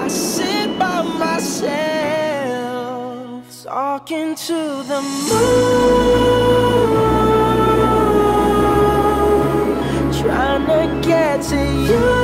I sit by myself, talking to the moon, trying to get to you.